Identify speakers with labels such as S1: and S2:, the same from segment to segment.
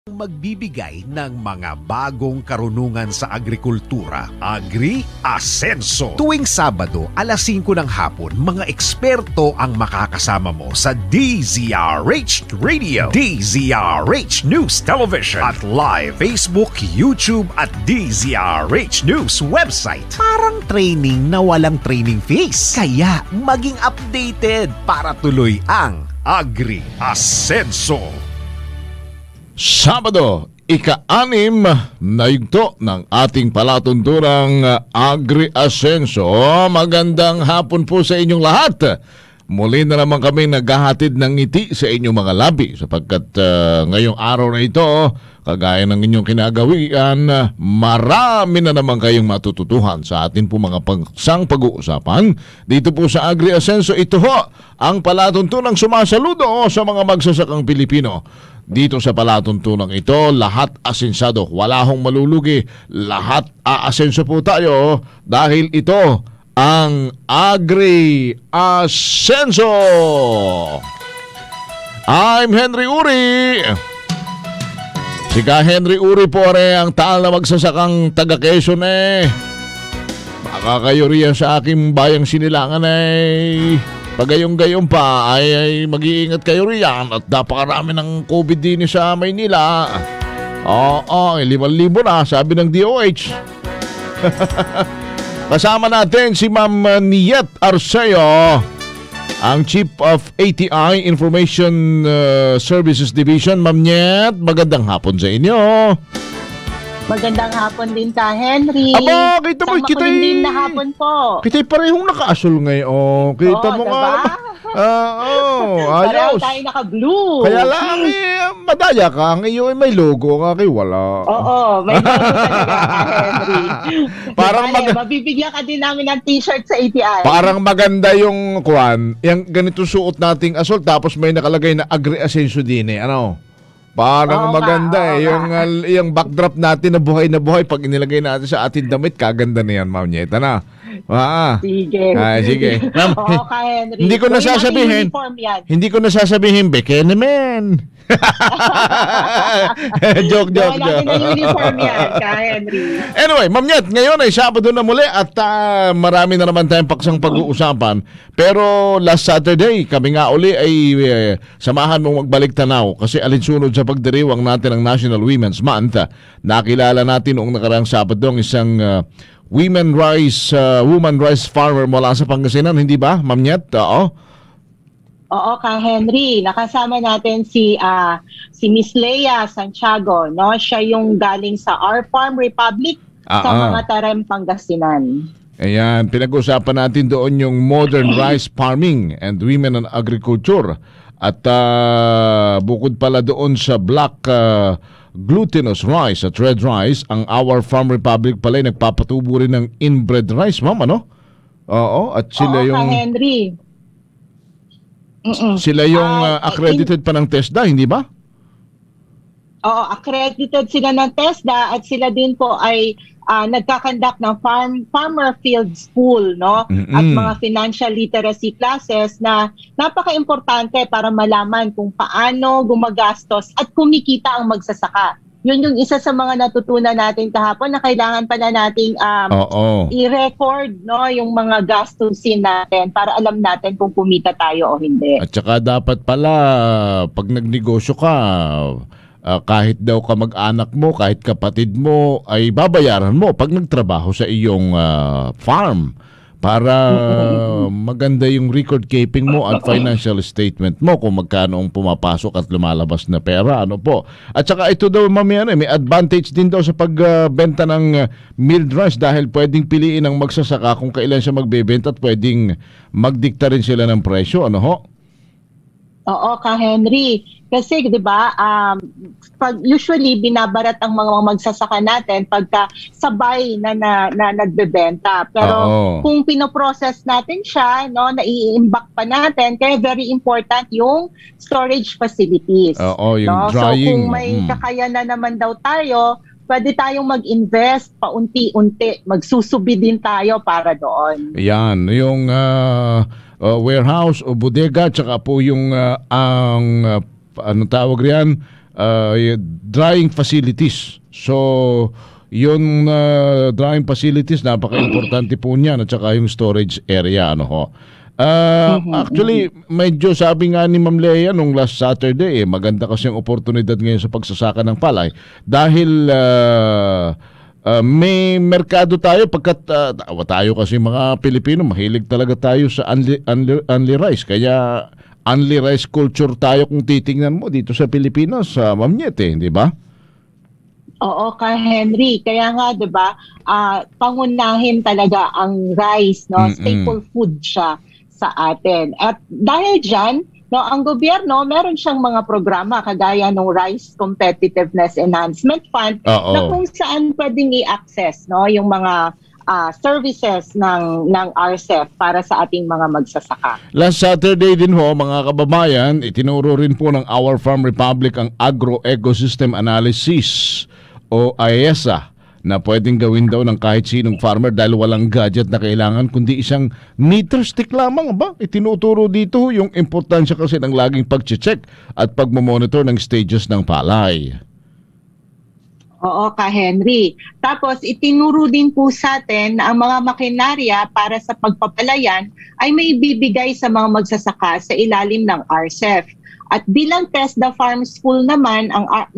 S1: Magbibigay ng mga bagong karunungan sa agrikultura, Agri Asenso. Tuwing Sabado, alas 5 ng hapon, mga eksperto ang makakasama mo sa DZRH Radio, DZRH News Television, at live Facebook, YouTube at DZRH News website. Parang training na walang training fees. Kaya maging updated para tuloy ang Agri Asenso.
S2: Sabado, ika-6 na yugto ng ating palatunturang Agri Asenso. Magandang hapon po sa inyong lahat. Muli na naman kami naghahatid ng ngiti sa inyong mga labi sapagkat ngayong araw na ito, kagaya ng inyong kinagawian, marami na naman kayong matututuhan sa atin po mga pagsang pag-uusapan. Dito po sa Agri Asenso, ito ho ang palatuntunang sumasaludo sa mga magsasakang Pilipino. Dito sa palatuntunang ito, lahat asensado, wala hong malulugi, lahat aasenso po tayo dahil ito ang Agri Asenso. I'm Henry Uri. Si Ka Henry Uri po ang taal na magsasakang taga Quezon Baka kayo riyan sa aking bayang Sinilangan pagayong-gayong pa ay mag-iingat kayo riyan at napakarami ng COVID din sa Maynila. Oo, 5,000 na sabi ng DOH. Kasama natin si Ma'am Niet Arceo, ang Chief of ATI Information Services Division. Ma'am Niet, magandang hapon sa inyo.
S3: Magandang hapon din Ka Henry.
S2: Aba, kita mo,
S3: makulimlim na hapon po.
S2: Kita'y parehong naka-asul ngayon. Kita mo
S3: diba?
S2: nga. Ayos.
S3: Pareho tayo naka-blue.
S2: Kaya lang, madaya ka. Ngayon may logo nga kayo, wala.
S3: Oo, may logo talaga Ka Henry.
S2: Parang
S3: mabibigyan ka din namin ng t-shirt sa ATI.
S2: Parang maganda yung kwan. Yung ganito suot nating asul, tapos may nakalagay na Agri Asenso din ano? Parang maganda yung backdrop natin na buhay pag inilagay natin sa ating damit, kaganda na yan, Ma'am Nieta na.
S3: Sige.
S2: Sige. Ma'am,
S3: Henry.
S2: Hindi ko nasasabihin, beke naman. joke.
S3: Uniform yan, Ka Henry.
S2: Anyway, Ma'am Niet, ngayon ay Sabado na muli at marami na naman tayong paksang pag-uusapan. Pero last Saturday, kami nga uli ay samahan mong magbalik tanaw kasi alinsunod sa pagdiriwang natin ng National Women's Month. Nakilala natin noong nakaraang Sabado ang isang woman rice farmer mula sa Pangasinan, hindi ba, Ma'am Niet?
S3: Oo, Ka Henry, nakasama natin si Miss Leia Santiago, no? Siya yung galing sa Our Farm Republic sa mga Tarem, Pangasinan.
S2: Ayan, pinag-usapan natin doon yung modern rice farming and women in agriculture. At bukod pala doon sa black glutinous rice at red rice, ang Our Farm Republic pala ay nagpapatubo rin ng inbred rice, Ma'am, ano? Oo, at sila yung...
S3: Ka Henry.
S2: Sila yung accredited pa ng TESDA, hindi ba?
S3: Oo, accredited sila ng TESDA at sila din po ay nagkakandak ng farmer field school, no? At mga financial literacy classes na napaka-importante para malaman kung paano gumagastos at kumikita ang magsasaka. Yun yung isa sa mga natutunan natin kahapon na kailangan pala nating i-record, no, yung mga gastusin natin para alam natin kung kumita tayo o hindi.
S2: At saka dapat pala pag nagnegosyo ka, kahit daw kamag-anak mo, kahit kapatid mo, ay babayaran mo pag nagtrabaho sa iyong farm para maganda yung record keeping mo at financial statement mo kung magkano ang pumapasok at lumalabas na pera, ano po. At saka ito daw, Ma'am, may advantage din daw sa pagbenta ng milled rice dahil pwedeng piliin ng magsasaka kung kailan siya magbebenta at pwedeng magdikta rin sila ng presyo, ano ho?
S3: Oo, Ka Henry. Kasi 'di ba, pag usually binabarat ang mga magsasaka natin pagka sabay na nagbebenta. Pero kung pinoprocess natin siya, no, nai-imbak pa natin, kaya very important yung storage facilities.
S2: Oo, yung
S3: no?
S2: drying.
S3: So kung may kakayanan naman daw tayo, pwede tayong mag-invest paunti-unti. Magsusubi din tayo para doon.
S2: Yan, yung warehouse o bodega, tsaka po yung ang anong tawag riyan, drying facilities. So, yung drying facilities, napaka-importante po niyan, at saka yung storage area, ano ho. Actually, medyo sabi nga ni Ma'am Lea nung last Saturday, maganda kasi ang oportunidad ngayon sa pagsasaka ng palay dahil may merkado tayo pagkat tayo kasi mga Pilipino, mahilig talaga tayo sa only rice. Kaya only rice culture tayo kung titingnan mo dito sa Pilipinas, Ma'am Nyet, di ba?
S3: Oo, Ka Henry. Kaya nga, 'di ba, pangunahin talaga ang rice, no? Staple food siya sa atin. At dahil diyan, no, ang gobyerno meron siyang mga programa kagaya ng Rice Competitiveness Enhancement Fund na kung saan pwedeng i-access, no, yung mga services ng RCEP para sa ating mga magsasaka.
S2: Last Saturday din ho, mga kababayan, itinuro rin po ng Our Farm Republic ang Agro-Ecosystem Analysis o AESA na pwedeng gawin daw ng kahit sinong farmer dahil walang gadget na kailangan kundi isang meter stick lamang. Itinuturo dito yung importansya kasi ng laging pag-check at pagmamonitor ng stages ng palay.
S3: Oo, Ka Henry. Tapos itinuro din po sa atin na ang mga makinarya para sa pagpapalayan ay may bibigay sa mga magsasaka sa ilalim ng RCEP. At bilang TESDA Farm School naman,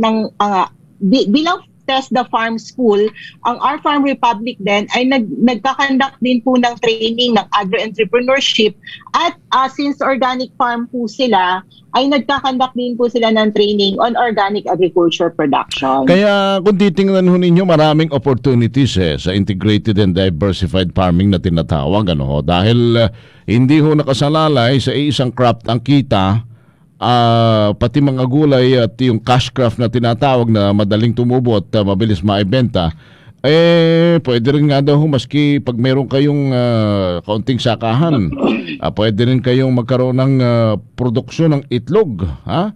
S3: bilang TESDA Farm School, ang Our Farm Republic din ay nagkakandak din po ng training ng agro-entrepreneurship at since organic farm po sila, ay nagkakandak din po sila ng training on organic agriculture production.
S2: Kaya kung titingnan ho ninyo, maraming opportunities sa integrated and diversified farming na tinatawag. Dahil hindi ho nakasalalay sa isang crop ang kita, pati mga gulay at yung cash crop na tinatawag na madaling tumubo at mabilis maibenta, pwede rin nga daw maski pag meron kayong kaunting sakahan, pwede rin kayong magkaroon ng produksyon ng itlog.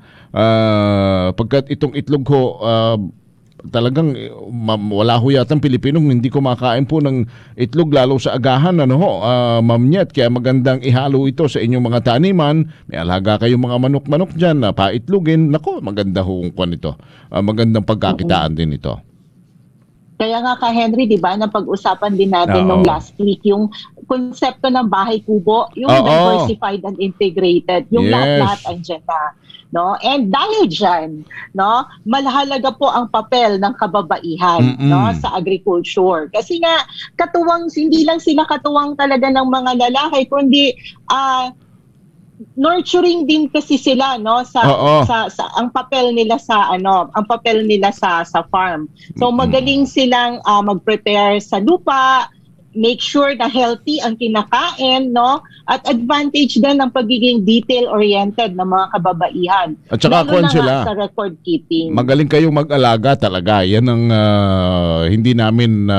S2: Pagkat itong itlog ho, talagang wala ho yatang Pilipinong hindi kumakain po ng itlog lalo sa agahan, Ma'am Nyet. Kaya magandang ihalo ito sa inyong mga taniman. May alaga kayong mga manok-manok dyan na paitlogin. Nako, maganda ho kung ito. Magandang pagkakitaan din ito.
S3: Kaya nga, Ka Henry, di ba, napag-usapan din natin nung last week yung konsepto ng bahay kubo, yung diversified and integrated, yung lahat-lahat andyan na. No? And dahil dyan, no, malahalaga po ang papel ng kababaihan no, sa agriculture. Kasi nga, hindi lang sila katuwang talaga ng mga lalaki, kundi nurturing din kasi sila, no, sa ang papel nila sa sa farm. So magaling silang mag-prepare sa lupa, make sure na healthy ang kinakain, no? At advantage din ng pagiging detail-oriented ng mga kababaihan.
S2: At saka sila
S3: sa record keeping.
S2: Magaling kayong mag-alaga talaga. Yan ang hindi namin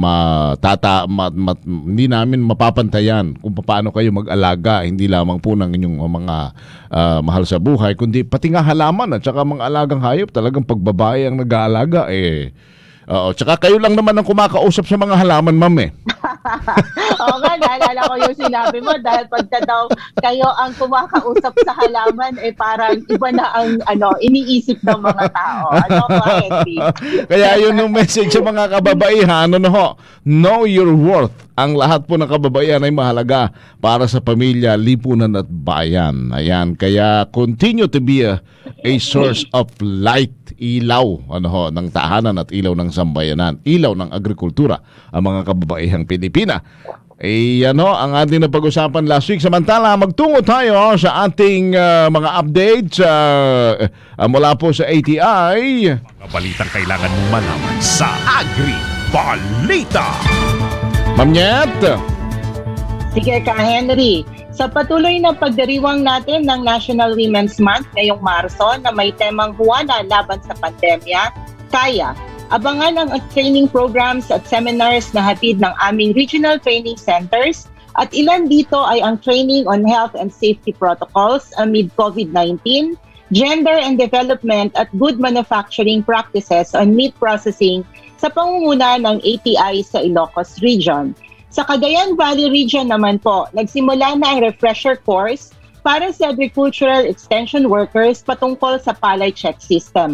S2: hindi namin mapapantayan kung paano kayo mag-alaga. Hindi lamang po ng inyong mga mahal sa buhay, kundi pati nga halaman at saka mga alagang hayop. Talagang pagbabae ang nag-aalaga tsaka kayo lang naman ang kumakausap sa mga halaman, ma'am
S3: Oo nga, naalala ko yung sinabi mo dahil pagka daw kayo ang kumakausap sa halaman, parang iba na ang iniisip ng mga tao.
S2: Kaya yun yung message sa mga kababaihan, know your worth. Ang lahat po ng kababaihan ay mahalaga para sa pamilya, lipunan at bayan. Ayan, kaya continue to be a source of light, ilaw ng tahanan at ilaw ng sambayanan, ilaw ng agrikultura, ang mga kababaihang Pilipina. Ang ating napag-usapan last week. Samantala, magtungo tayo sa ating mga updates mula po sa ATI.
S1: Mga balitang kailangan mong malaman sa Agri-Balita.
S2: Ma'am Nyet.
S3: Sige, Ka Henry. Sa patuloy na pagdiriwang natin ng National Women's Month ngayong Marso na may temang Juana laban sa pandemya, kaya abangan ang training programs at seminars na hatid ng aming regional training centers at ilan dito ay ang training on health and safety protocols amid COVID-19, gender and development at good manufacturing practices on meat processing sa pangunguna ng ATI sa Ilocos Region. Sa Cagayan Valley Region naman po, nagsimula na ang refresher course para sa agricultural extension workers patungkol sa palay check system.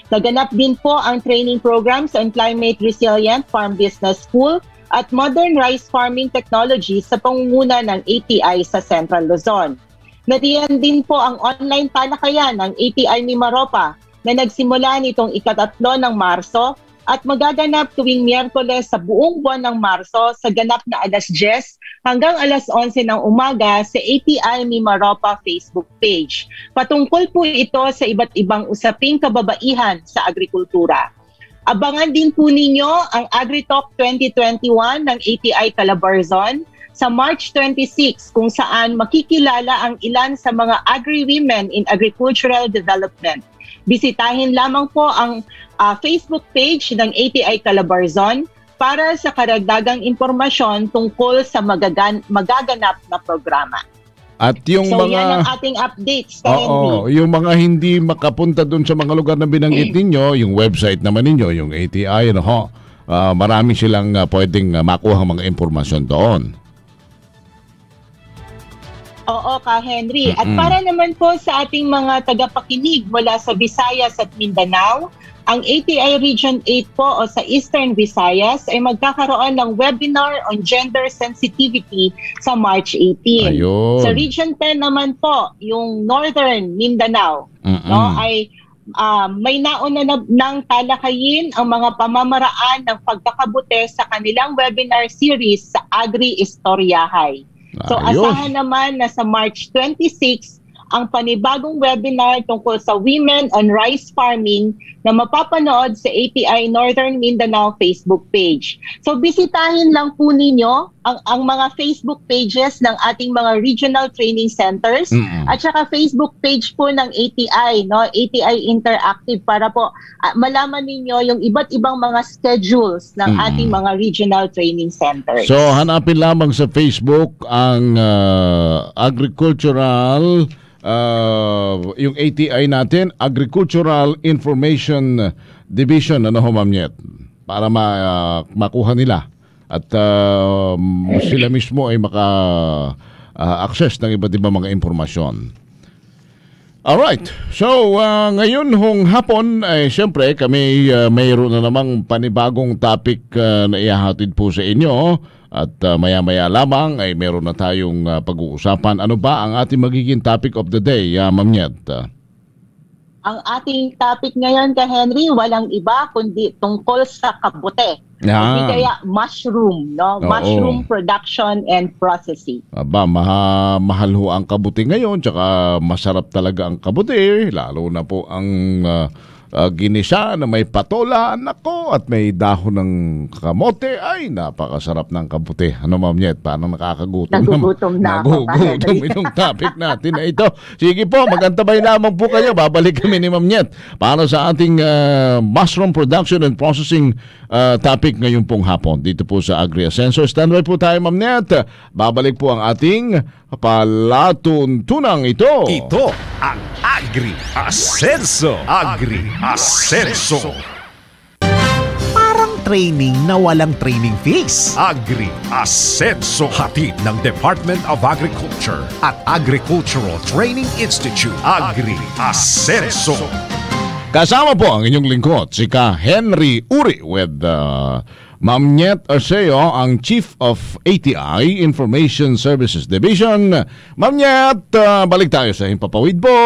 S3: Naganap din po ang training program sa Climate Resilient Farm Business School at Modern Rice Farming Technology sa pangunguna ng ATI sa Central Luzon. Nariyan din po ang online talakayan ng ATI Mimaropa na nagsimula nitong ika-3 ng Marso at magaganap tuwing Miyerkules sa buong buwan ng Marso sa ganap na alas 10 hanggang alas 11 ng umaga sa ATI Mimaropa Facebook page. Patungkol po ito sa iba't ibang usaping kababaihan sa agrikultura. Abangan din po ninyo ang AgriTalk 2021 ng ATI Calabarzon sa March 26 kung saan makikilala ang ilan sa mga agri-women in agricultural development. Bisitahin lamang po ang Facebook page ng ATI Calabarzon para sa karagdagang impormasyon tungkol sa magaganap na programa.
S2: At yung
S3: so
S2: mga
S3: yan ang ating updates, Henry.
S2: yung mga hindi makapunta doon sa mga lugar na binanggit ninyo, yung website naman ninyo, yung ATI, marami silang pwedeng makuha mga impormasyon doon.
S3: Oo ka, Henry. At para naman po sa ating mga tagapakinig mula sa Visayas at Mindanao, ang ATI Region 8 po o sa Eastern Visayas ay magkakaroon ng webinar on gender sensitivity sa March 18.
S2: Ayun.
S3: Sa Region 10 naman po, yung Northern Mindanao, ay may nauna ng talakayin ang mga pamamaraan ng pagkakabuti sa kanilang webinar series sa Agri-Istoryahay. So asahan naman na sa March 26 ang panibagong webinar tungkol sa Women on Rice Farming na mapapanood sa ATI Northern Mindanao Facebook page. So bisitahin lang po ninyo ang mga Facebook pages ng ating mga regional training centers at saka Facebook page po ng ATI, ATI Interactive, para po malaman ninyo yung iba't ibang mga schedules ng ating mga regional training centers.
S2: So hanapin lamang sa Facebook ang agricultural yung ATI natin, Agricultural Information Division, Ma'am Nyet, para makuha nila at sila mismo ay maka-access ng iba't ibang mga impormasyon. Alright, so ngayon hong hapon ay siyempre kami mayroon na namang panibagong topic na ihahatid po sa inyo. At maya-maya lamang ay meron na tayong pag-uusapan. Ano ba ang ating magiging topic of the day, Ma'am Nyet?
S3: Ang ating topic ngayon, Henry, walang iba kundi tungkol sa kabute. Kaya mushroom, mushroom production and processing.
S2: Aba, mahal ho ang kabute ngayon, tsaka masarap talaga ang kabute, lalo na po ang ginisa na may patola, nako, at may dahon ng kamote. Ay, napakasarap ng kabute. Ano, Ma'am Nyet? Parang nakakagutom.
S3: Nagugutom na ako.
S2: Nagugutom itong topic natin na ito. Sige po, magantabay lamang po kayo. Babalik kami ni Ma'am Nyet para sa ating mushroom production and processing topic ngayon pong hapon. Dito po sa Agri-Ascenso. Standby po tayo, Ma'am Nyet. Babalik po ang ating palatuntunang ito.
S1: Ito ang Agri-Ascenso. Agri-Ascenso. Parang training na walang training fees. Agri-Ascenso. Hatid ng Department of Agriculture at Agricultural Training Institute. Agri-Ascenso.
S2: Kasama po ang inyong lingkod, si Ka Henry Uri with Ma'am Nyet Arceo, ang Chief of ATI Information Services Division. Ma'am Nyet, balik tayo sa Himpapawid po.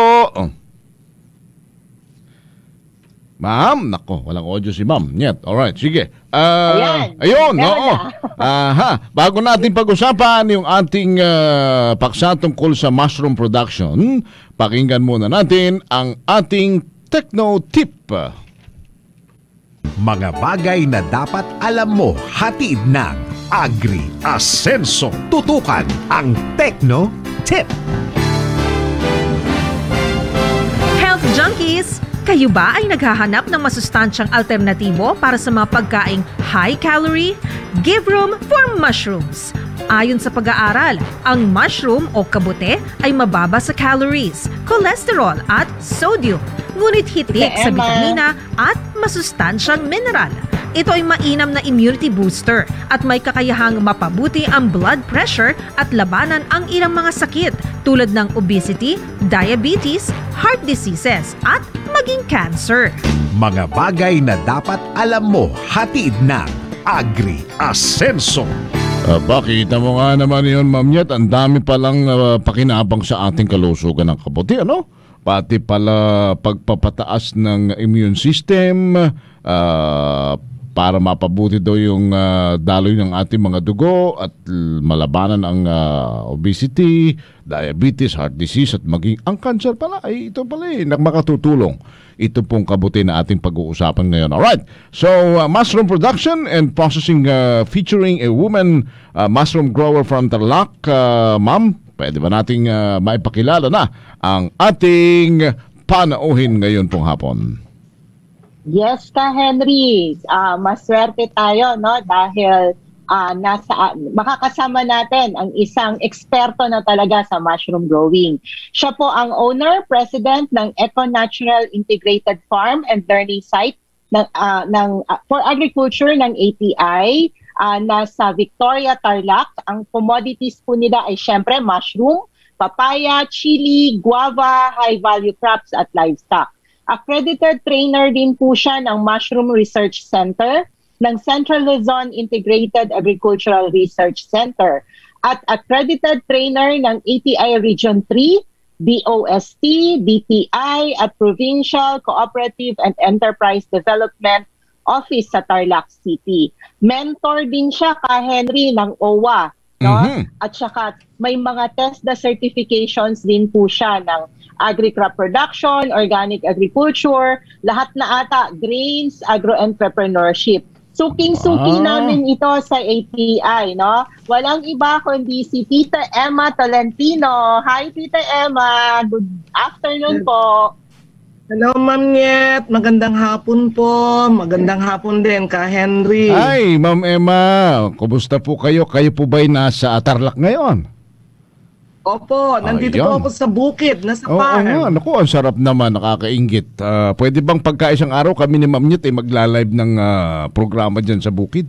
S2: Ma'am, nako, walang audio si Ma'am Nyet. Alright, sige. Ayun, oo. Bago natin pag-usapan yung ating paksa tungkol sa mushroom production, pakinggan muna natin ang ating Techno Tip.
S1: Mga bagay na dapat alam mo, hatid ng Agri-Ascenso. Tutukan ang Techno Tip.
S4: Health junkies, kayo ba ay naghahanap ng masustansyang alternatibo para sa mga pagkaing high calorie? Give room for mushrooms. Ayon sa pag-aaral, ang mushroom o kabute ay mababa sa calories, cholesterol at sodium, ngunit hitik sa bitamina at masustansyang mineral. Ito ay mainam na immunity booster at may kakayahang mapabuti ang blood pressure at labanan ang ilang mga sakit tulad ng obesity, diabetes, heart diseases at maging cancer.
S1: Mga bagay na dapat alam mo, hatid ng Agri-Asenso.
S2: Bakit mo nga naman yun, Ma'am Nyet, ang dami palang pakinabang sa ating kalusugan ng kabuti, ano? Pati pala pagpapataas ng immune system, para mapabuti daw yung daloy ng ating mga dugo at malabanan ang obesity, diabetes, heart disease at maging ang cancer pala ay ito pala makatutulong. Ito pong kabuti na ating pag-uusapan ngayon. Alright, so mushroom production and processing featuring a woman mushroom grower from Tarlac. Ma'am, pwede ba nating maipakilala na ang ating panauhin ngayon pong hapon?
S3: Yes, Ka Henry. Maswerte tayo, no? Dahil makakasama natin ang isang eksperto na talaga sa mushroom growing. Siya po ang owner, president ng Eco Natural Integrated Farm and Learning Site for Agriculture ng ATI. Nasa Victoria, Tarlac. Ang commodities po nila ay syempre mushroom, papaya, chili, guava, high-value crops at livestock. Accredited trainer din po siya ng Mushroom Research Center ng Central Luzon Integrated Agricultural Research Center at accredited trainer ng ATI Region 3, DOST, DTI at Provincial Cooperative and Enterprise Development Office sa Tarlac City. Mentor din siya, Ka Henry, ng OWA. No? At saka may mga TESDA certifications din po siya ng agri-crop production, organic agriculture, lahat na ata, grains, agro-entrepreneurship. Suking-suki namin ito sa ATI, no? Walang iba kundi si Tita Emma Tolentino. Hi, Tita Emma. Good afternoon po.
S5: Hello, Ma'am Nyet. Magandang hapon po. Magandang hapon din, Ka Henry.
S2: Hi, Ma'am Emma. Kumusta po kayo? Kayo po ba'y nasa Tarlac ngayon?
S5: Opo, nandito po ako sa bukid, nasa
S2: Oo
S5: farm.
S2: nga, naku, ang sarap naman, nakakainggit. Pwede bang pagkaisang araw kami ni Ma'am Nyet magla-live ng programa dyan sa bukid?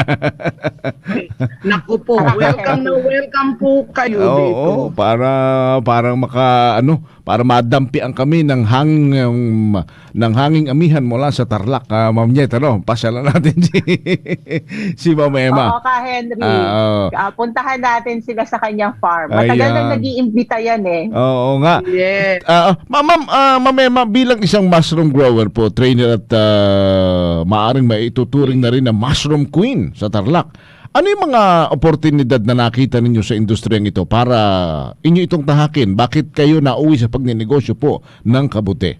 S5: Naku po, welcome po kayo dito.
S2: Oo, para madampian kami ng hanging amihan mula sa Tarlac. Ma'am Nyet, pasyalan natin si Ma'am Emma.
S3: Oo, Ka Henry. Puntahan natin sila sa kanyang farm. Matagal na nag-iimbita yan eh.
S2: Oo nga.
S5: Yes.
S2: Ma'am Emma, bilang isang mushroom grower po, trainer at maaring maituturing na rin na mushroom queen sa Tarlac. Ano yung mga oportunidad na nakita ninyo sa industriyang ito para inyo itong tahakin? Bakit kayo nauwi sa pagninegosyo po ng kabuti?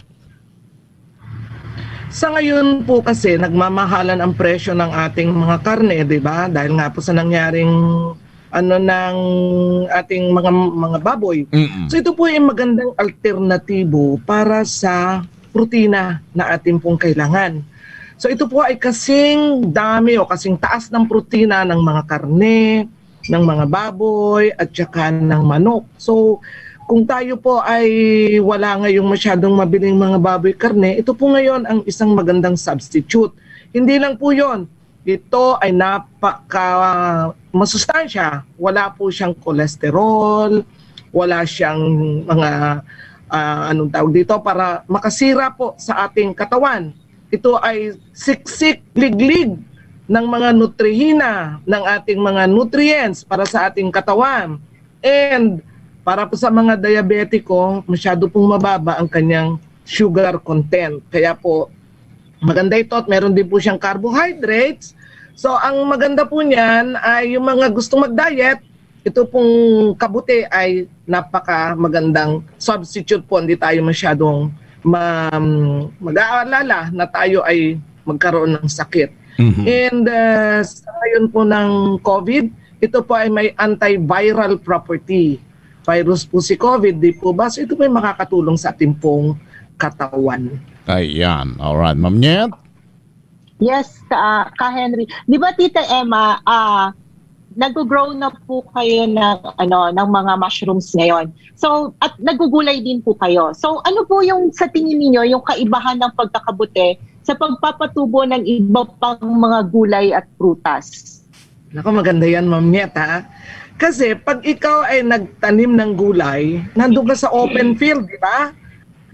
S5: Sa ngayon po kasi nagmamahalan ang presyo ng ating mga karne, 'di ba? Dahil nga po sa nangyaring ng ating mga baboy. So ito po ay magandang alternatibo para sa protina na ating pong kailangan. So ito po ay kasing dami o kasing taas ng protina ng mga karne, ng mga baboy at saka ng manok. So kung tayo po ay wala ngayong masyadong mabiling mga baboy karne, ito po ngayon ang isang magandang substitute. Hindi lang po yon. Ito ay masustansya. Wala po siyang kolesterol, wala siyang mga para makasira po sa ating katawan. Ito ay siksik, liglig ng mga nutrihina, ng ating mga nutrients para sa ating katawan. And para po sa mga diabetiko, masyado pong mababa ang kanyang sugar content. Kaya po, maganda ito at meron din po siyang carbohydrates. So ang maganda po niyan ay yung mga gustong mag-diet, ito pong kabuti ay napaka magandang substitute po. Hindi tayo masyadong mag-aalala na tayo ay magkaroon ng sakit. And sa ngayon po ng COVID, ito po ay may antiviral property. Virus po si COVID, di po ba? So ito po ay makakatulong sa ating pong katawan.
S2: Ayan. Alright, Ma'am Nyet.
S3: Yes, Ka Henry. Di ba, Tita Emma, nag-grow na po kayo ng mga mushrooms ngayon. So, at nagugulay din po kayo. So, ano po yung sa tingin niyo yung kaibahan ng pagkakabuti sa pagpapatubo ng iba pang mga gulay at prutas?
S5: Naku, maganda yan, Ma'am Nyet, ha? Kasi pag ikaw ay nagtanim ng gulay, nandun ka sa open field, di ba?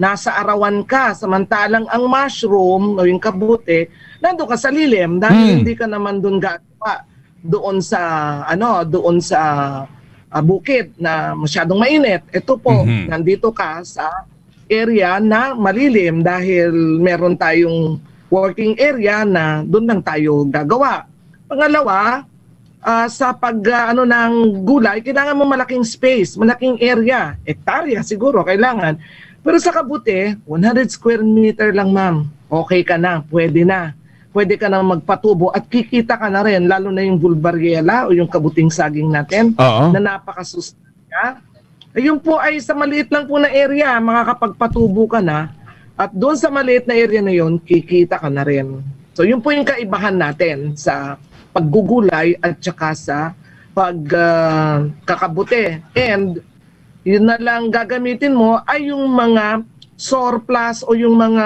S5: nasa arawan ka, samantalang ang mushroom o yung kabute, nandun ka sa lilim dahil hindi ka naman doon gagawa doon sa bukid na masyadong mainit. Ito po, nandito ka sa area na malilim dahil meron tayong working area na doon lang tayo gagawa. Pangalawa, sa ng gulay, kailangan mo malaking space, malaking area, hektarya siguro kailangan. Pero sa kabute, 100 square meter lang ma'am, okay ka na, pwede na. Pwede ka na magpatubo at kikita ka na rin, lalo na yung bulbariela o yung kabuting saging natin na napakasustansya. Ayun po ay sa maliit lang po na area, makakapagpatubo ka na at doon sa maliit na area na yun, kikita ka na rin. So yun po yung kaibahan natin sa paggugulay at saka sa pagkakabute. And yun na lang gagamitin mo ay yung mga surplus o yung mga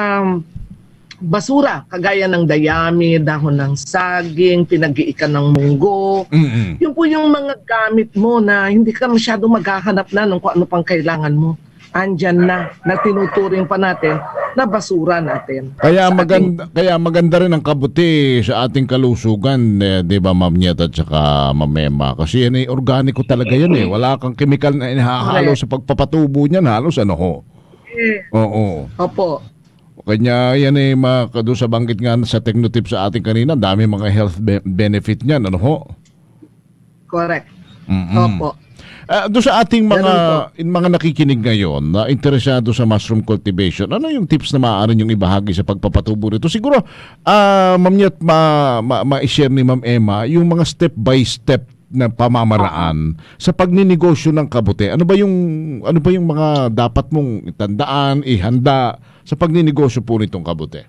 S5: basura, kagaya ng dayami, dahon ng saging, pinag-iikan ng munggo. Yun po yung mga gamit mo na hindi ka masyado maghahanap na ng kung ano pang kailangan mo. Andyan na tinuturing pa natin na basura natin.
S2: Kaya maganda rin ang kabuti sa ating kalusugan, di ba Ma'am Nyet at saka Ma'am Emma? Kasi yan ay organiko talaga yan eh. Wala kang chemical na inahalo sa pagpapatubo niyan, halos ano ho. Oo.
S5: Opo.
S2: Kanya yan eh, doon sa banggit nga sa Technotip sa ating kanina, dami mga health benefit niyan, ano ho?
S5: Correct. Opo.
S2: Doon sa ating mga nakikinig ngayon na interesado sa mushroom cultivation, ano yung tips na maaari niyong ibahagi sa pagpapatubo nito? Siguro, Ma'am Nyet, ma-share ni Ma'am Emma yung mga step by step na pamamaraan sa pagninegosyo ng kabute. Ano ba yung mga dapat mong itandaan, ihanda sa pagninegosyo po nitong kabute?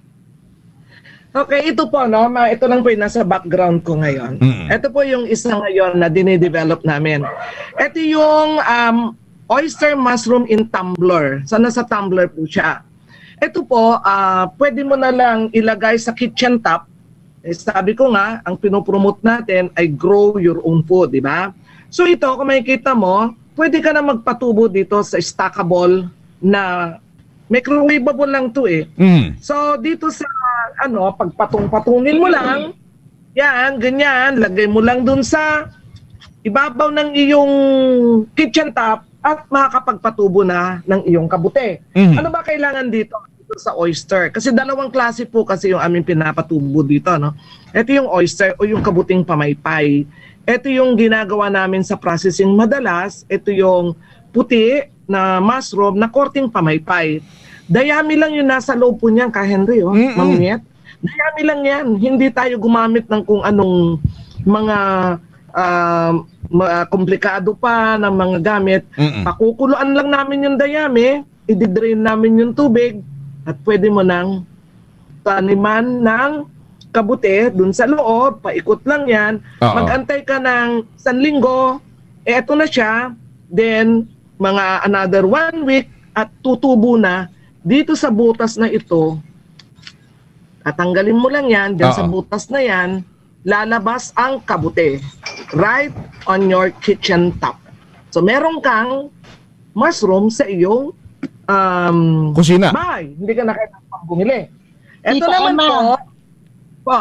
S5: Okay, ito po, no? Ito lang po yung nasa background ko ngayon. Ito po yung isa ngayon na dinidevelop namin. Ito yung oyster mushroom in tumbler. So, nasa tumbler po siya. Ito po, pwede mo na lang ilagay sa kitchen top. Sabi ko nga, ang pinopromote natin ay grow your own food, di ba? So ito, kung makikita mo, pwede ka na magpatubo dito sa stackable na microwavable lang to eh. So dito sa pagpatong-patungin mo lang, yan, ganyan, lagay mo lang dun sa ibabaw ng iyong kitchen top at makakapagpatubo na ng iyong kabute. Ano ba kailangan dito? Sa oyster. Kasi dalawang klase po kasi yung aming pinapatubo dito, no? Ito yung oyster o yung kabuting pamaypay. Ito yung ginagawa namin sa processing madalas. Ito yung puti na mushroom na korting pamaypay. Dayami lang yung nasa loob po niyan, Ka Henry, Ma'am Nyet. Dayami lang yan. Hindi tayo gumamit ng kung anong mga komplikado pa ng mga gamit. Pakukuluan lang namin yung dayami, i-drain namin yung tubig, at pwede mo nang taniman ng kabute dun sa loob, paikot lang yan. Mag-antay ka ng 1 linggo, eto na siya, then mga another 1 week at tutubo na dito sa butas na ito. Tatanggalin mo lang yan, dyan sa butas na yan, lalabas ang kabute right on your kitchen top. So meron kang mushroom sa iyong
S2: kusina.
S5: Bahay. Hindi ka na kailangan bumili. Ito
S3: Tita
S5: naman
S3: Emma,
S5: po.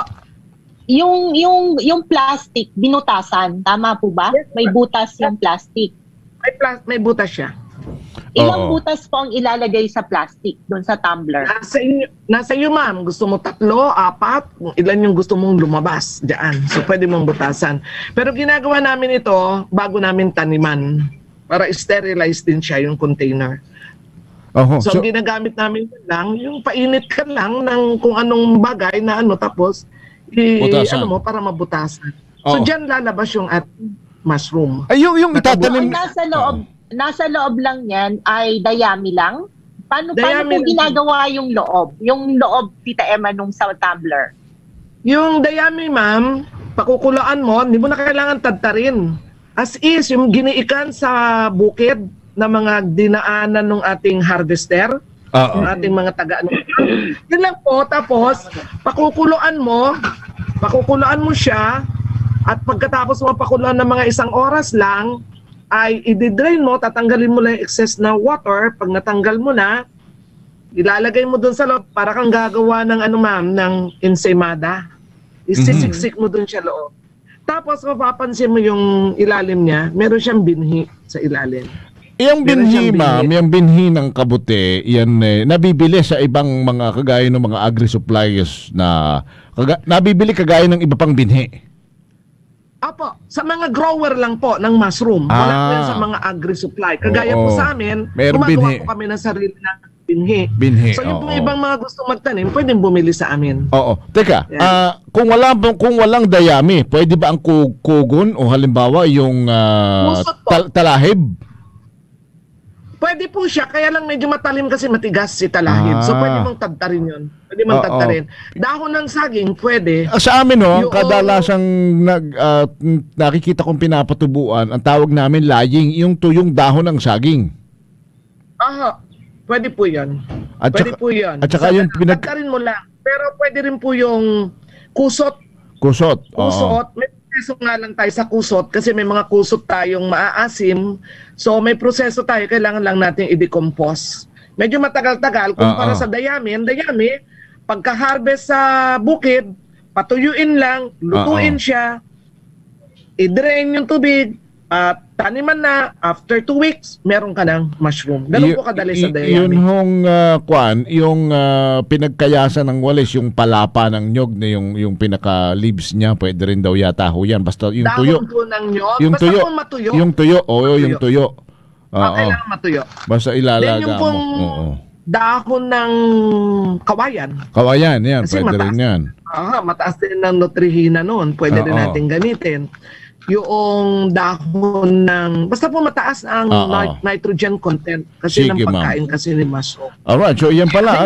S3: Yung plastic, binutasan. Tama po ba?
S5: Yes,
S3: may butas yung plastic.
S5: May butas siya.
S3: Ilang butas po ang ilalagay sa plastic doon sa tumbler?
S5: Nasa iyo ma'am. Gusto mo 3, 4, kung ilan yung gusto mong lumabas dyan. So pwede mong butasan. Pero ginagawa namin ito bago namin taniman para sterilize din siya yung container. So, ang ginagamit namin lang, yung painit ka lang ng kung anong bagay na tapos para mabutasan. So, dyan lalabas yung mushroom.
S2: Ay, yung itatanim...
S3: Nasa loob lang yan ay dayami lang? Paano po ginagawa yung loob? Yung loob, Tita Emma, nung sa tumbler?
S5: Yung dayami, ma'am, pakukulaan mo, hindi mo na kailangan tadtarin. As is, yung giniikan sa bukid, na mga dinaanan ng ating harvester, ng ating mga yun lang po. Tapos pakukuluan mo siya, at pagkatapos mo pakuluan ng mga 1 oras lang, ay i-drain mo, tatanggalin mo lang yung excess na water. Pag natanggal mo na, Ilalagay mo doon sa loob, para kang gagawa ng ano ma'am, ng ensaymada. Isisiksik mo doon siya loob. Tapos mapapansin mo yung ilalim niya, meron siyang binhi sa ilalim.
S2: Yung binhi, ma'am, yung binhi ng kabute, yan nabibili sa ibang mga kagaya ng mga agri-suppliers na nabibili kagaya ng iba pang binhi.
S5: Apo, sa mga grower lang po ng mushroom. Wala po yan sa mga agri-supply. Kagaya po sa amin, gumagawa po kami ng sarili na binhi. So yung ibang mga gusto magtanim, pwedeng bumili sa amin.
S2: Oo. Teka, kung walang dayami, pwede ba ang kugon o halimbawa yung talahib?
S5: Pwede po siya, kaya lang medyo matalim kasi matigas si talahib. So pwede mong tadtarin yun. Pwede mong tadtarin. Dahon ng saging, pwede.
S2: Sa amin, ang kadalasang nakikita kong pinapatubuan, ang tawag namin laying, yung tuyong dahon ng saging.
S5: Aha, pwede po yan. Pwede po yan.
S2: At saka yung
S5: tadtarin mo lang. Pero pwede rin po yung kusot.
S2: Kusot.
S5: May proseso nga lang tayo sa kusot kasi may mga kusot tayong maaasim. So may proseso tayo, kailangan lang natin i-decompose. Medyo matagal-tagal kumpara sa dayami. Ang dayami, pagka-harvest sa bukid, patuyuin lang, lutuin siya, i-drain yung tubig, taniman na, after 2 weeks, meron ka ng mushroom. Ganun po kadali sa dayami.
S2: Yun yung pinagkayasan ng walis, yung palapa ng nyog na yung pinaka-leaves niya, pwede rin daw yata ho yan. Basta yung tuyo.
S5: Dahon po ng nyog,
S2: yung
S5: basta kung matuyo.
S2: Yung tuyo, yung tuyo.
S5: Kailangan matuyo.
S2: Basta ilalaga
S5: yung pong dahon ng kawayan.
S2: Kawayan, yan. Kasi pwede rin yan.
S5: Mataas din ng nutrihina noon. Pwede rin natin gamitin. Yung dahon ng, basta po mataas ang nitrogen content kasi ng pagkain kasi ni mushroom.
S2: Alright, so yan pala.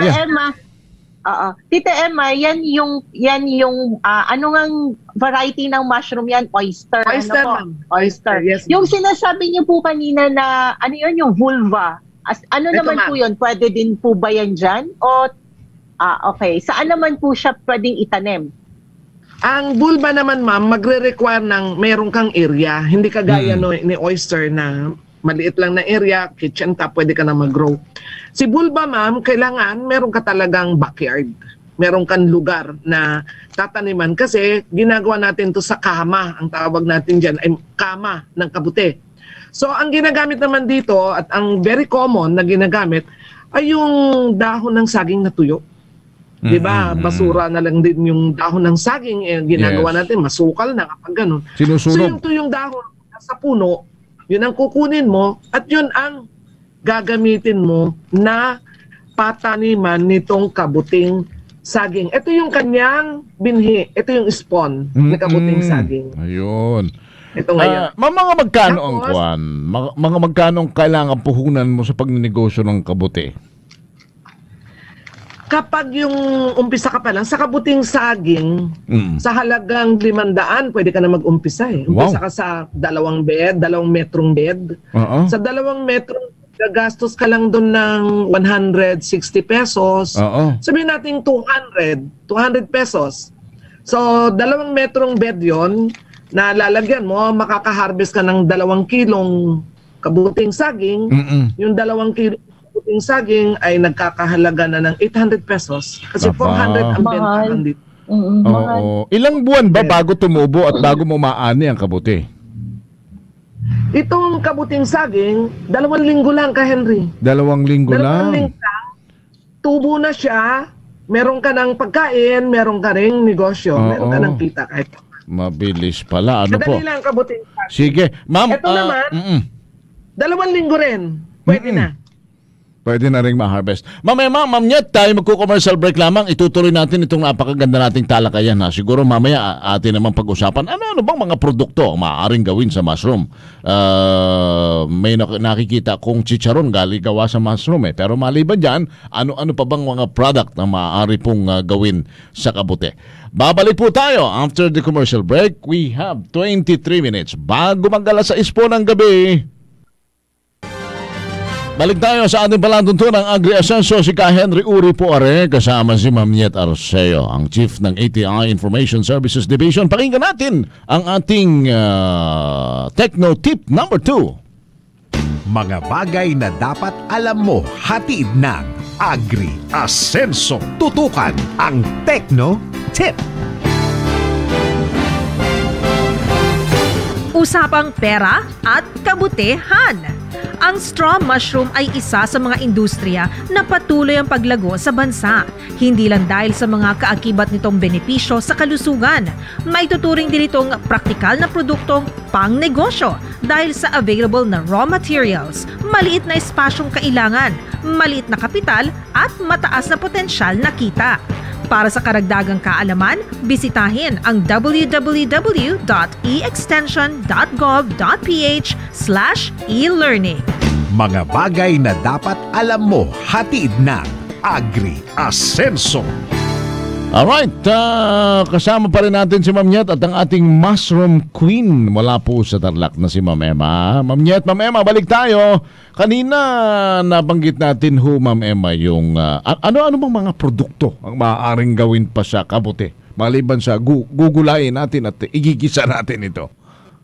S3: Tita Emma, yan yung ano ngang variety ng mushroom yan? Oyster.
S5: Oyster.
S3: Oyster. Yes, yung sinasabi niyo po kanina na ano yun, yung vulva. Ano ito naman po yun? Pwede din po ba yan dyan? O, okay. Saan naman po siya pwedeng itanim?
S5: Ang vulva naman, ma'am, magre-require ng meron kang area. Hindi kagaya ni oyster na maliit lang na area, kitchen top, pwede ka na mag-grow. Si vulva, ma'am, kailangan meron ka talagang backyard. Meron kang lugar na tataniman kasi ginagawa natin to sa kama. Ang tawag natin dyan ay kama ng kabute. So, ang ginagamit naman dito at ang very common na ginagamit ay yung dahon ng saging na tuyo. Diba? Basura na lang din yung dahon ng saging. Ginagawa natin, masukal na kapag ganun.
S2: Sinusunog.
S5: So, yung tuyong dahon sa puno, yun ang kukunin mo at yun ang gagamitin mo na pataniman nitong kabuting saging. Ito yung kanyang binhi. Ito yung spawn ng kabuting saging.
S2: Ayun.
S5: Ito ngayon.
S2: Mga magkano ang kuwan? Mga magkano ang kailangan puhunan mo sa pagninegosyo ng kabute?
S5: Kapag yung umpisa ka pa lang, sa kabuting saging, sa halagang 500, pwede ka na mag-umpisa eh. Umpisa ka sa 2 metrong bed. Sa 2 metrong, gagastos ka lang doon ng 160 pesos. Sabihin natin 200 pesos. So, 2 metrong bed yon na lalagyan mo, makaka-harvest ka ng 2 kilong kabuting saging. Yung 2 kilong kabuting saging ay nagkakahalaga na ng 800 pesos. Kasi 400 ang bentahan dito.
S2: Ilang buwan ba bago tumubo at bago mo maani ang kabuti?
S5: Itong kabuting saging, 2 linggo lang ka, Henry.
S2: 2 linggo lang?
S5: 2 linggo lang. Tubo na siya, meron ka ng pagkain, meron ka ring negosyo, meron ka ng kita kahit.
S2: Mabilis pala. Ano po?
S5: Madali lang kabuting saging.
S2: Sige. Ma'am.
S5: Ito naman, 2 linggo rin. Pwede na.
S2: Pwede na rin ma-harvest. Mamaya, ma'am Nyet, tayo magko-commercial break lamang. Itutuloy natin itong napakaganda nating talakayan. Siguro mamaya atin naman pag-usapan. Ano bang mga produkto maaaring gawin sa mushroom? May nakikita kong chicharon gawa sa mushroom eh. Pero maliban dyan, ano pa bang mga product na maaari pong gawin sa kabute? Babalik po tayo after the commercial break. We have 23 minutes bago mag-alas 6 po ng gabi. Balik tayo sa ating palatuntunan ng Agri-Asenso. Si Ka Henry Uri po are kasama si Ma'am Nyet Arceo, ang Chief ng ATI Information Services Division. Pakinggan natin ang ating Techno Tip number 2.
S1: Mga bagay na dapat alam mo, hatid ng Agri Asenso. Tutukan ang Techno Tip.
S4: Usapang pera at kabutihan. Ang straw mushroom ay isa sa mga industriya na patuloy ang paglago sa bansa. Hindi lang dahil sa mga kaakibat nitong benepisyo sa kalusugan. May tuturing din itong praktikal na produktong pang-negosyo dahil sa available na raw materials, maliit na espasyong kailangan, maliit na kapital at mataas na potensyal na kita. Para sa karagdagang kaalaman, bisitahin ang www.eextension.gov.ph/e-learning.
S1: Mga bagay na dapat alam mo, hatid ng Agri Asenso.
S2: Alright, kasama pa rin natin si Ma'am Nyet at ang ating mushroom queen mula po sa Tarlac na si Ma'am Emma. Ma'am Nyet, Ma'am Emma, balik tayo. Kanina nabanggit natin Ma'am Emma, yung ano-ano bang mga produkto ang maaaring gawin pa sa kabote maliban sa gugulayin natin at igigisa natin ito.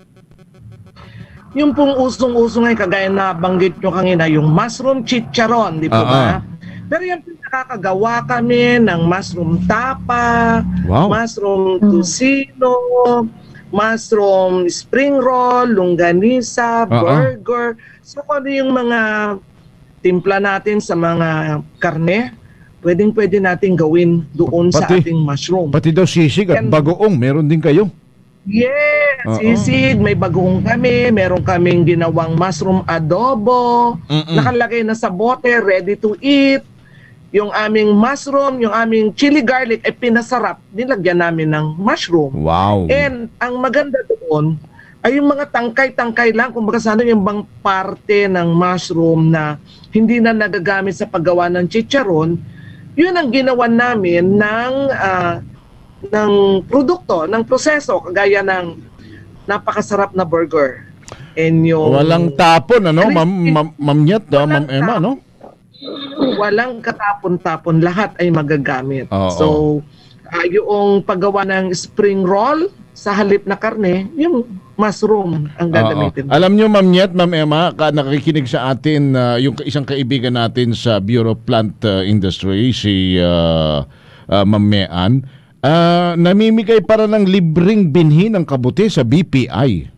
S5: Yung pong usong-usong ay kagaya na banggit nyo kanina, yung mushroom chicharon, di po ba? Pero yung nakakagawa kami ng mushroom tapa, mushroom tocino, mushroom spring roll, longganisa, burger. So kung ano yung mga timpla natin sa mga karne, pwede natin gawin doon sa ating mushroom.
S2: Pati daw sisig at bagoong, meron din kayo?
S5: Yes, sisig, may bagoong kami, meron kaming ginawang mushroom adobo, nakalagay na sa bote, ready to eat. Yung aming mushroom, yung aming chili garlic ay pinasarap, nilagyan namin ng mushroom.
S2: Wow.
S5: And ang maganda doon ay yung mga tangkay-tangkay lang, kumbaga sana yung bang parte ng mushroom na hindi na nagagamit sa paggawa ng chicharon, yun ang ginawa namin ng produkto, ng proseso, kagaya ng napakasarap na burger. And yung
S2: walang tapon, ano, Ma'am Nyet, Ma'am Emma, no?
S5: Walang katapon-tapon, lahat ay magagamit. So, yung paggawa ng spring roll sa halip na karne, yung mushroom ang gagamitin.
S2: Alam nyo, Ma'am Nyet, Ma'am Emma, nakikinig sa atin yung isang kaibigan natin sa Bureau of Plant Industry, si Ma'am Mean, namimigay para ng libreng binhi ng kabuti sa BPI.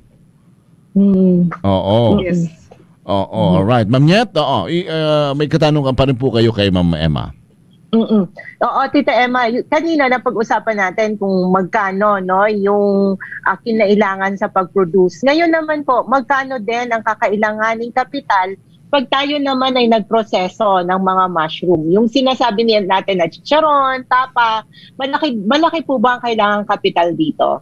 S5: Yes.
S2: Alright. Ma'am Nyet, may katanungan pa rin po kayo kay Ma'am Emma.
S3: Oo, Tita Emma, kanina na pag-usapan natin kung magkano yung kinailangan sa pag-produce. Ngayon naman po, magkano din ang kakailanganing kapital pag tayo naman ay nagproseso ng mga mushroom. Yung sinasabi natin na chicharon, tapa, malaki po ba ang kailangang kapital dito?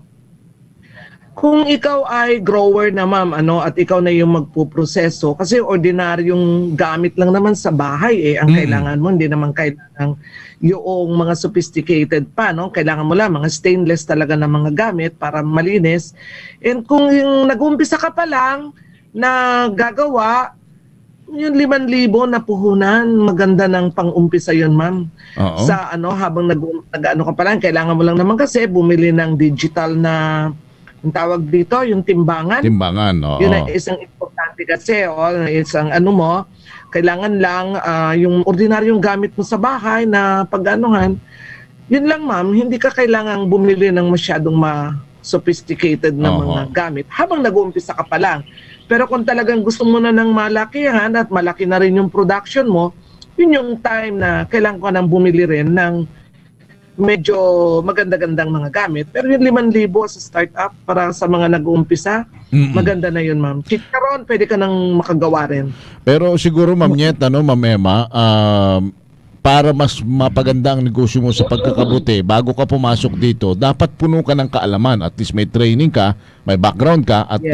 S5: Kung ikaw ay grower na ma'am, at ikaw na yung magpuproseso, kasi ordinaryong gamit lang naman sa bahay ang kailangan mo, hindi naman kailangan yung mga sophisticated pa, no? Kailangan mo lang mga stainless talaga na mga gamit para malinis. And kung yung nag-umpisa ka pa lang na gagawa, yung 5,000 na puhunan, maganda ng pang-umpisa yun, ma'am. Sa habang nag-ano ka pa lang, kailangan mo lang naman kasi bumili ng digital na ang tawag dito, yung timbangan.
S2: Timbangan, oo.
S5: Yun ay isang importante kasi, isang kailangan lang yung ordinaryong gamit mo sa bahay na pag-anuhan. Yun lang ma'am, hindi ka kailangang bumili ng masyadong sophisticated na mga gamit habang nag-uumpisa ka pa lang. Pero kung talagang gusto mo na ng malakihan at malaki na rin yung production mo, yun yung time na kailangan ko nang bumili rin ng medyo maganda-gandang mga gamit. Pero yung 5,000 sa startup para sa mga nag-uumpisa, maganda na yun, ma'am. Chicharon, pwede ka nang makagawa rin.
S2: Pero siguro, Ma'am Nyet, Ma'am Emma, para mas mapaganda ang negosyo mo sa pagkakabuti, bago ka pumasok dito, dapat puno ka ng kaalaman. At least may training ka, may background ka, at